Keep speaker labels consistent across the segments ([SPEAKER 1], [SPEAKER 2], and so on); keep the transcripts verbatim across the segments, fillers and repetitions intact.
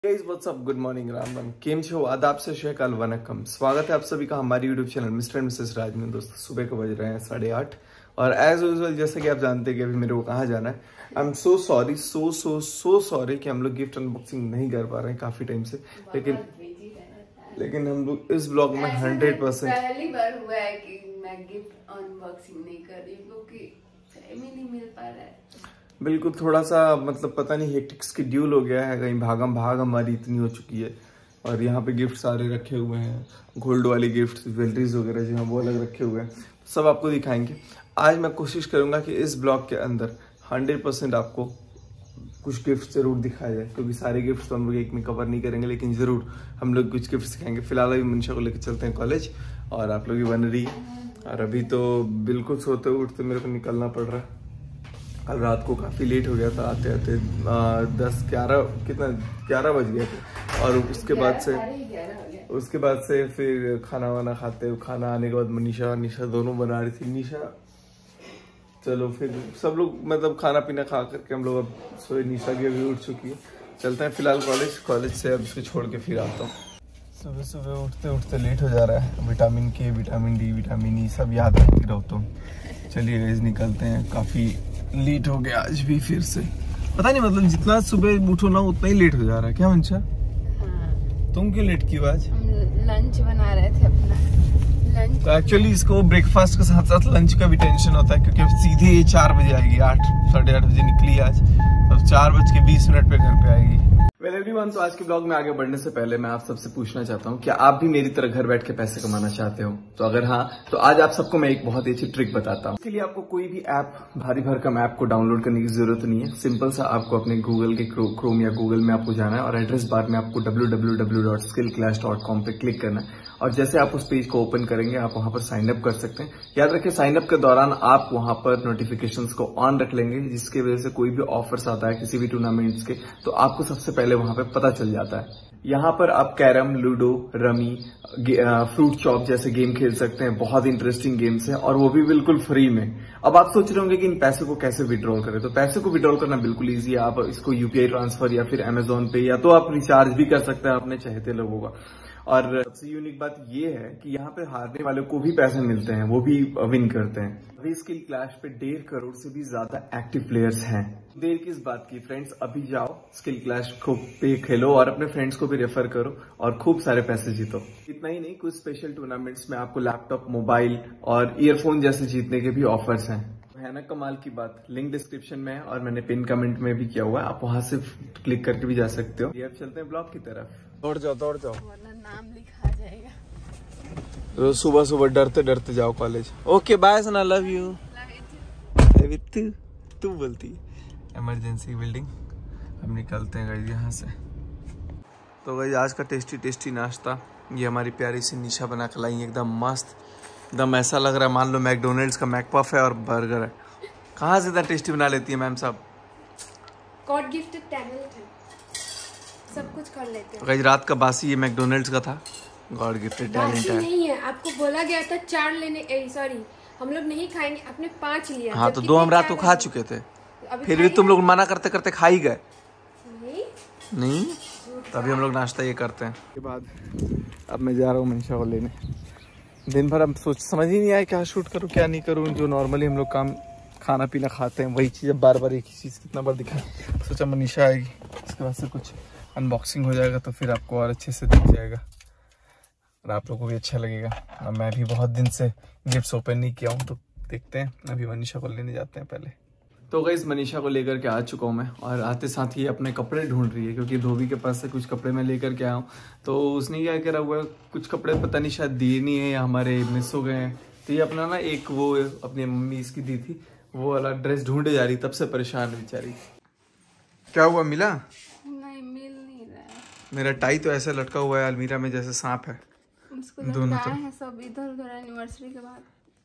[SPEAKER 1] Guys what's up, good morning, Ram Ram, केम छो, आदाब से शेकाल वनकम। स्वागत है आप सभी का हमारी YouTube channel Mr and Mrs Raj में। दोस्तों सुबह के बज रहे हैं साढ़े आठ और एज यूजुअल जैसे कि आप जानते हैं कि अभी मेरे को कहाँ जाना है। I am so sorry, so so so sorry कि हम लोग गिफ्ट अनबॉक्सिंग नहीं कर पा रहे हैं काफी टाइम से, लेकिन लेकिन हम लोग इस ब्लॉग में हंड्रेड परसेंट
[SPEAKER 2] पहली बार हुआ है कि मैं गिफ्ट अनबॉक्सिंग नहीं कर रही क्योंकि टाइम ही नहीं मिल पा रहा है।
[SPEAKER 1] बिल्कुल, थोड़ा सा मतलब पता नहीं हेक्टिक शेड्यूल हो गया है, कहीं भागम भाग हमारी इतनी हो चुकी है। और यहाँ पे गिफ्ट सारे रखे हुए हैं, गोल्ड वाले गिफ्ट, ज्वेलरीज वगैरह जो है वो अलग रखे हुए हैं, सब आपको दिखाएंगे। आज मैं कोशिश करूंगा कि इस ब्लॉग के अंदर हंड्रेड परसेंट आपको कुछ गिफ्ट जरूर दिखाया जाए, क्योंकि सारे गिफ्ट तो हम लोग एक में कवर नहीं करेंगे, लेकिन जरूर हम लोग कुछ गिफ्ट दिखाएंगे। फिलहाल अभी मनीषा को लेकर चलते हैं कॉलेज और आप लोग भी बन रही है। और अभी तो बिल्कुल सोते उठते मेरे को निकलना पड़ रहा है। कल रात को काफ़ी लेट हो गया था, आते आते दस ग्यारह कितना ग्यारह बज गए थे। और उसके बाद से उसके बाद से फिर खाना वाना खाते, खाना आने के बाद मनीषा निशा दोनों बना रही थी। निशा चलो फिर सब लोग मतलब खाना पीना खा करके हम लोग अब सोए। निशा की अभी उठ चुकी है। चलते हैं फिलहाल कॉलेज कॉलेज से अब इसको छोड़ के फिर आता हूँ। सुबह सुबह उठते उठते लेट हो जा रहा है। विटामिन के, विटामिन डी, विटामिन ई सब याद रखती रहता हूँ। चलिए गाइस निकलते हैं, काफ़ी लेट हो गया आज भी फिर से। पता नहीं मतलब जितना सुबह उठो ना उतना ही लेट हो जा रहा है। क्या मंशा? हाँ। तुम क्यों लेट क्यों आज?
[SPEAKER 2] हम लंच बना रहे थे अपना लंच।
[SPEAKER 1] तो एक्चुअली इसको ब्रेकफास्ट के साथ साथ लंच का भी टेंशन होता है, क्योंकि अब सीधे ये चार बजे आएगी। आठ साढ़े आठ बजे निकली आज, अब चार बज के बीस मिनट पे घर पे आएगी। वेल एवरीवन, तो आज के ब्लॉग में आगे बढ़ने से पहले मैं आप सबसे पूछना चाहता हूँ, क्या आप भी मेरी तरह घर बैठ के पैसे कमाना चाहते हो? तो अगर हाँ, तो आज आप सबको मैं एक बहुत ही अच्छी ट्रिक बताता हूँ। इसके लिए आपको कोई भी ऐप, भारी भरकम ऐप को डाउनलोड करने की जरूरत नहीं है। सिंपल सा आपको अपने गूगल के क्रोम या गूगल में आपको जाना है और एड्रेस बार में आपको W W W dot skill clash dot com पे क्लिक करना है। और जैसे आप उस पेज को ओपन करेंगे आप वहां पर साइन अप कर सकते हैं। याद रखें, साइन अप के दौरान आप वहां पर नोटिफिकेशंस को ऑन रख लेंगे, जिसकी वजह से कोई भी ऑफर्स आता है किसी भी टूर्नामेंट्स के तो आपको सबसे पहले वहां पे पता चल जाता है। यहाँ पर आप carrom, ludo, rummy, fruit chop जैसे गेम खेल सकते हैं। बहुत इंटरेस्टिंग गेम्स हैं और वो भी बिल्कुल फ्री में। अब आप सोच रहे होंगे कि इन पैसे को कैसे विड्रॉल करें, तो पैसे को विड्रॉल करना बिल्कुल इजी है। आप इसको यूपीआई ट्रांसफर या फिर अमेजोन पे, या तो आप रिचार्ज भी कर सकते हैं अपने चाहते लोगों का। और सबसे यूनिक बात ये है कि यहाँ पे हारने वाले को भी पैसे मिलते हैं, वो भी विन करते हैं। अभी स्किल क्लैश पे डेढ़ करोड़ से भी ज्यादा एक्टिव प्लेयर्स हैं। देर किस बात की फ्रेंड्स, अभी जाओ स्किल क्लैश को पे खेलो और अपने फ्रेंड्स को भी रेफर करो और खूब सारे पैसे जीतो। इतना ही नहीं, कुछ स्पेशल टूर्नामेंट्स में आपको लैपटॉप, मोबाइल और ईयरफोन जैसे जीतने के भी ऑफर्स हैं। है ना कमाल की बात। लिंक डिस्क्रिप्शन में है और मैंने पिन कमेंट में भी किया हुआ है, आप वहां से क्लिक करके भी जा सकते हो। अब चलते हैं ब्लॉग की तरफ। दौड़ जाओ दौड़ जाओ,
[SPEAKER 2] वरना नाम लिखा जाएगा।
[SPEAKER 1] रोज सुबह सुबह डरते डरते जाओ college. Okay bye Sana, love you. Love you तू बोलती। Emergency building. हम निकलते हैं गाइस यहाँ से। तो गाइस आज का टेस्टी टेस्टी नाश्ता ये हमारी प्यारी सी निशा बना के लाई, एकदम मस्त, एकदम ऐसा लग रहा है मान लो मैकडोनल्ड्स का मैकपफ है और बर्गर है। कहाँ से इतना टेस्टी बना लेती है मैम साहब?
[SPEAKER 3] गॉड गिफ्टेड टैलेंट है, सब कुछ कर लेते हैं।
[SPEAKER 1] गाइस रात का बासी ये मैकडोनल्ड्स का था, गॉड गिफ्टेड टैलेंट है।
[SPEAKER 3] नहीं है, आपको बोला गया था चार लेने, सॉरी हम लोग नहीं खाएंगे, आपने पांच लिया।
[SPEAKER 1] हाँ तो दो हम रात को खा चुके थे, फिर भी तुम लोग मना करते करते खा ही गए।
[SPEAKER 3] नहीं
[SPEAKER 1] नहीं तभी हम लोग नाश्ता ये करते हैं। के बाद अब मैं जा रहा हूँ मनीषा को लेने। दिन भर अब सोच समझ ही नहीं आया क्या शूट करूँ क्या नहीं करूँ। जो नॉर्मली हम लोग काम खाना पीना खाते हैं वही चीज़, अब बार बार एक ही चीज़ कितना बार दिखाएं। सोचा मनीषा आएगी, इसके बाद से कुछ अनबॉक्सिंग हो जाएगा तो फिर आपको और अच्छे से दिख जाएगा और आप लोगों को भी अच्छा लगेगा। और मैं भी बहुत दिन से गिफ्ट्स ओपन नहीं किया हूँ, तो देखते हैं। अभी मनीषा को लेने जाते हैं पहले। तो गाइस मनीषा को लेकर के आ चुका हूँ मैं और आते साथ ही अपने कपड़े ढूंढ रही है, क्योंकि धोबी के पास से कुछ कपड़े मैं लेकर के आया हूँ। तो उसने क्या करा हुआ है, कुछ कपड़े पता नहीं शायद दिए नहीं है या हमारे मिस हो गए हैं। तो ये अपना ना एक वो अपनी मम्मी इसकी दी थी वो वाला ड्रेस ढूंढे जा रही, तब से परेशान बेचारी। क्या हुआ, मिला?
[SPEAKER 2] नहीं मिल नहीं रहा है।
[SPEAKER 1] मेरा टाई तो ऐसा लटका हुआ है अलमीरा में जैसे सांप है।
[SPEAKER 2] दोनों है सब इधर उधर एनिवर्सरी के बाद।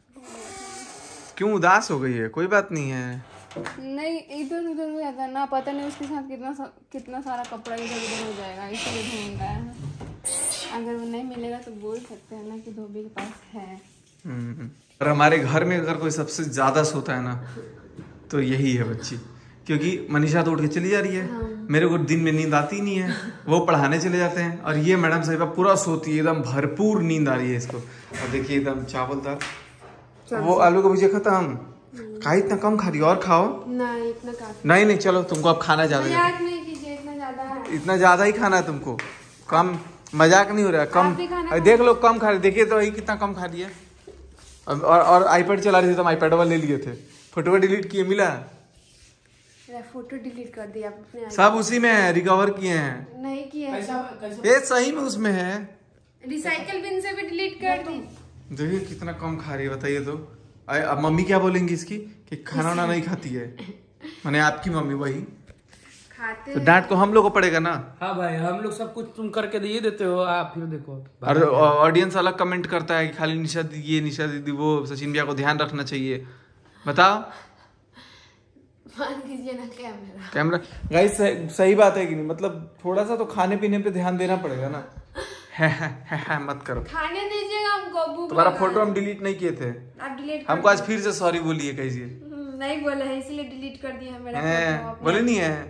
[SPEAKER 1] क्यों उदास हो गई है? कोई बात नहीं है।
[SPEAKER 2] नहीं इधर उधर हो जाता है ना, पता नहीं उसके साथ कितना सा, कितना सारा कपड़ा इधर उधर हो जाएगा, इसलिए ढूंढ रहा है। अगर वो नहीं मिलेगा तो बोल सकते हैं ना कि धोबी के पास है।
[SPEAKER 1] और हमारे घर में अगर कोई सबसे ज्यादा सोता है ना तो यही है बच्ची। क्योंकि मनीषा तो उठ के चली जा रही है। हाँ। मेरे को दिन में नींद आती नहीं है, वो पढ़ाने चले जाते हैं और ये मैडम साहिबा पूरा सोती है, एकदम भरपूर नींद आ रही है इसको। और देखिए एकदम चावल दाल, वो आलू का भुजिया खत्म। खाई इतना कम खा रही, और खाओ।
[SPEAKER 3] नहीं इतना काफी
[SPEAKER 1] नहीं नहीं चलो, तुमको अब खाना ज्यादा
[SPEAKER 3] नहीं कीजिए, इतना ज्यादा है,
[SPEAKER 1] इतना ज्यादा ही खाना है तुमको। कम मजाक नहीं हो रहा है, कम देख लो, कम खा रही। देखिए तो वही कितना कम खा रही है। और और आईपैड चला रही थी तो हम आईपैड वाले ले लिए थे, फोटो डिलीट किए, मिला
[SPEAKER 3] फोटो डिलीट कर दिया अपने,
[SPEAKER 1] सब उसी में है, रिकवर किए हैं।
[SPEAKER 3] नहीं किए,
[SPEAKER 1] ये सही में उसमें है,
[SPEAKER 3] रिसाइकल बिन से भी डिलीट कर दी।
[SPEAKER 1] देखिए कितना कम खा रही है, बताइए तो। अब मम्मी क्या बोलेंगी इसकी कि खाना वाना नहीं खाती है। मैंने आपकी मम्मी वही
[SPEAKER 3] खाते
[SPEAKER 1] तो डांट को हम लोग को पड़ेगा ना।
[SPEAKER 4] हाँ भाई, हम लोग सब कुछ तुम करके दे देते हो, आप फिर देखो।
[SPEAKER 1] और ऑडियंस अलग कमेंट करता है कि खाली निशा दीदी ये, निशा दीदी वो, सचिन भैया को ध्यान रखना चाहिए। बताओ,
[SPEAKER 3] मान लीजिए ना कैमरा
[SPEAKER 1] कैमरा गाइस, सही बात है कि नहीं? मतलब थोड़ा सा तो खाने पीने पे ध्यान देना पड़ेगा ना। है, है, है, है, मत करो,
[SPEAKER 3] खाने दीजिएगा हमको, भूख
[SPEAKER 1] तुम्हारा
[SPEAKER 3] लगा
[SPEAKER 1] फोटो
[SPEAKER 3] है।
[SPEAKER 1] हम डिलीट नहीं किए थे,
[SPEAKER 3] आप डिलीट
[SPEAKER 1] हमको आज फिर से सॉरी बोलिए कहिए।
[SPEAKER 3] नहीं बोला है, इसलिए डिलीट कर दिया मेरा
[SPEAKER 1] हैं,
[SPEAKER 3] फोटो।
[SPEAKER 1] बोले नहीं है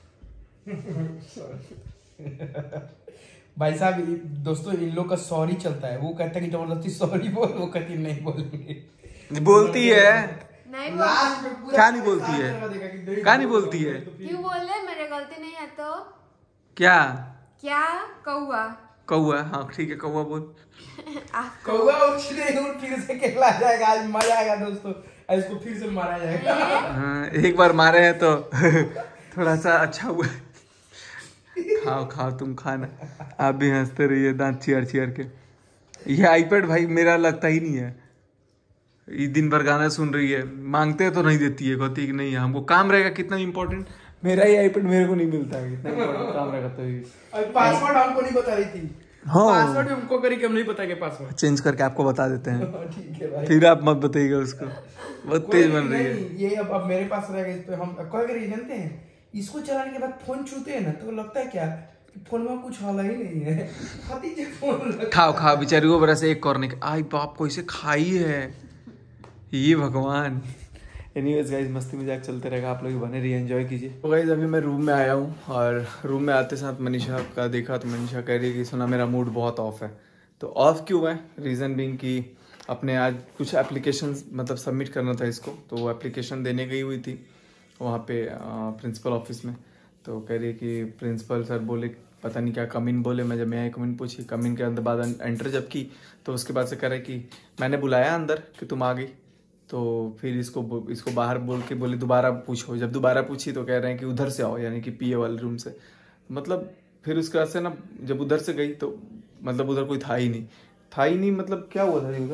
[SPEAKER 4] भाई साहब दोस्तों, इन लोग का सॉरी चलता है, वो कहता है कि जबरदस्ती सॉरी बोल, वो कहती नहीं बोलेंगे।
[SPEAKER 1] बोलती है,
[SPEAKER 3] नहीं बोल,
[SPEAKER 1] क्या नहीं बोलती है, क्या नहीं बोल है?
[SPEAKER 3] क्यों बोल रहे? मेरे गलती नहीं है तो
[SPEAKER 1] क्या
[SPEAKER 3] क्या? कौआ
[SPEAKER 1] कौआ, हाँ ठीक है, कौआ बोल।
[SPEAKER 4] कौआ फिर से खेला जाएगा, आज मजा आएगा दोस्तों, इसको फिर से मारा जाएगा।
[SPEAKER 1] हाँ, एक बार मारे हैं तो थोड़ा सा अच्छा हुआ। खाओ खाओ तुम खाना, आप भी हंसते रहिए दांत चियर चियर के। ये आईपैड भाई मेरा लगता ही नहीं है, ये दिन भर गाना सुन रही है, मांगते हैं तो नहीं देती है, कहती है कि नहीं हमको काम रहेगा। कितना इम्पोर्टेंट मेरा ही आईपैड मेरे को नहीं मिलता है, कितना इम्पोर्टेंट काम रहेगा तो ये।
[SPEAKER 4] पासवर्ड हमको नहीं बता रही थी,
[SPEAKER 1] हाँ
[SPEAKER 4] पासवर्ड हमको करी कि हम नहीं पता पासवर्ड
[SPEAKER 1] चेंज करके आपको बता देते हैं।
[SPEAKER 4] ठीक है भाई,
[SPEAKER 1] फिर आप मत बताइएगा उसको, बहुत तेज बन रही है
[SPEAKER 4] ये। अब अब मेरे पास रहेगा, इस पे हम क्या करिए जानते हैं, इसको चलाने के बाद फोन छूते हैं ना तो लगता है क्या कि फोन में कुछ हाला ही नहीं है। फोन
[SPEAKER 1] खाओ खाओ, बेचारी को बरस एक करने के, आई बाप को इसे खाई है ये भगवान। एनीवेज गाइस, मस्ती मजाक चलते रहेगा, आप लोग बने रहिए, एंजॉय कीजिए। तो गाइस अभी मैं रूम में आया हूँ और रूम में आते साथ मनीषा का देखा तो मनीषा कह रही है कि सुना मेरा मूड बहुत ऑफ है। तो ऑफ क्यों है? रीज़न बीइंग कि अपने आज कुछ एप्लीकेशंस मतलब सबमिट करना था इसको, तो वो एप्लीकेशन देने गई हुई थी वहाँ पे प्रिंसिपल ऑफिस में। तो कह रही है कि प्रिंसिपल सर बोले पता नहीं क्या कमिन बोले, मैं जब मैं कमिन पूछी, कमिन के अंदर बाद एंटर जब की तो उसके बाद से कह रहे कि मैंने बुलाया अंदर कि तुम आ गई, तो फिर इसको इसको बाहर बोल के बोले दोबारा पूछो। जब दोबारा पूछी तो कह रहे हैं कि उधर से आओ, यानी कि पीए वाले रूम से। मतलब फिर उसके बाद से ना जब उधर से गई तो मतलब उधर कोई था ही नहीं, था ही नहीं मतलब क्या हुआ था उधर?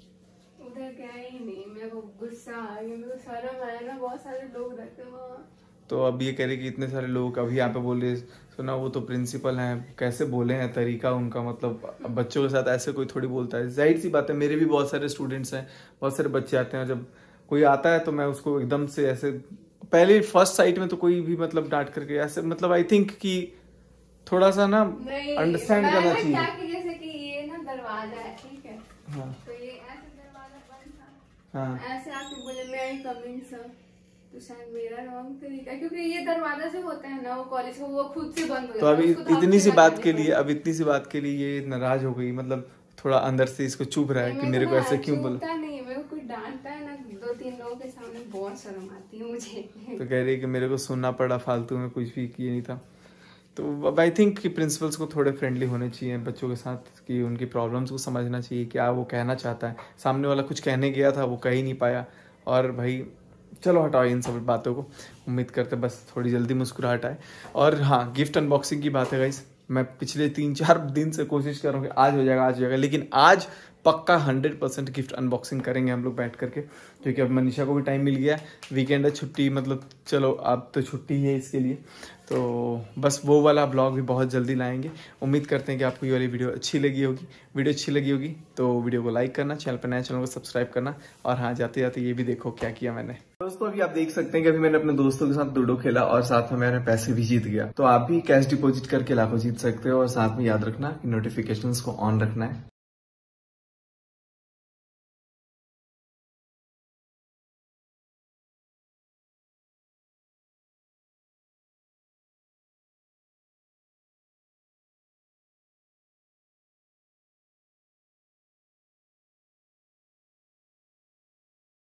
[SPEAKER 2] उधर क्या ही नहीं, मेरे को गुस्सा आ गया, मेरे को शर्म आया ना, बहुत सारे लोग रहते हैं वहाँ।
[SPEAKER 1] तो अब ये कह रहे कि इतने सारे लोग अभी यहाँ पे बोले, सुना वो तो प्रिंसिपल हैं, कैसे बोले हैं, तरीका उनका, मतलब बच्चों के साथ ऐसे कोई थोड़ी बोलता है। जाहिर सी बात है, मेरे भी बहुत सारे स्टूडेंट्स हैं, बहुत सारे बच्चे आते हैं, जब कोई आता है तो मैं उसको एकदम से ऐसे पहले फर्स्ट साइट में तो कोई भी मतलब डांट करके ऐसे, मतलब आई थिंक कि थोड़ा सा ना अंडरस्टैंड करना चाहिए।
[SPEAKER 2] क्या कि जैसे कि ये ना दरवाजा है, ठीक है,
[SPEAKER 1] हाँ
[SPEAKER 2] तो ये ऐसे दरवाजा बंद था,
[SPEAKER 1] हाँ
[SPEAKER 2] ऐसे आके बोले मैं आई कमिंग सर, तो शायद मेरा रॉन्ग तरीका, क्योंकि ये दरवाजा से होता है ना वो कॉलेज को, वो खुद से बंद हो
[SPEAKER 1] तो अभी इतनी सी बात के लिए अब इतनी सी बात के लिए ये नाराज हो गई, मतलब थोड़ा अंदर से इसको चुभ रहा है कि मेरे को ऐसे क्यों बोला।
[SPEAKER 2] नहीं, मेरे को कोई डांटता है ना दो तीन लोगों के सामने, बहुत शर्म आती है मुझे।
[SPEAKER 1] तो कह रही है कि मेरे को सुनना पड़ा, फालतू में कुछ भी किए नहीं था। तो अब आई थिंक कि प्रिंसिपल्स को थोड़े फ्रेंडली होने चाहिए बच्चों के साथ, कि उनकी प्रॉब्लम्स को समझना चाहिए, क्या वो कहना चाहता है। सामने वाला कुछ कहने गया था, वो कह ही नहीं पाया। और भाई चलो हटाओ इन सब बातों को, उम्मीद करते बस थोड़ी जल्दी मुस्कुराहट आए। और हाँ, गिफ्ट अनबॉक्सिंग की बात है गाइस, मैं पिछले तीन चार दिन से कोशिश कर रहा हूँ कि आज हो जाएगा आज हो जाएगा, लेकिन आज पक्का हंड्रेड परसेंट गिफ्ट अनबॉक्सिंग करेंगे हम लोग बैठ करके, क्योंकि अब मनीषा को भी टाइम मिल गया, वीकेंड है, छुट्टी, मतलब चलो अब तो छुट्टी है इसके लिए। तो बस वो वाला ब्लॉग भी बहुत जल्दी लाएंगे। उम्मीद करते हैं कि आपको ये वाली वीडियो अच्छी लगी होगी। वीडियो अच्छी लगी होगी तो वीडियो को लाइक करना, चैनल पर नया चैनल को सब्सक्राइब करना, और हाँ जाते जाते ये भी देखो क्या किया मैंने। दोस्तों अभी आप देख सकते हैं कि अभी मैंने अपने दोस्तों के साथ लूडो खेला और साथ में मैंने पैसे भी जीत गया। तो आप भी कैश डिपॉजिट करके लाखों जीत सकते हो, और साथ में याद रखना कि नोटिफिकेशंस को ऑन रखना है।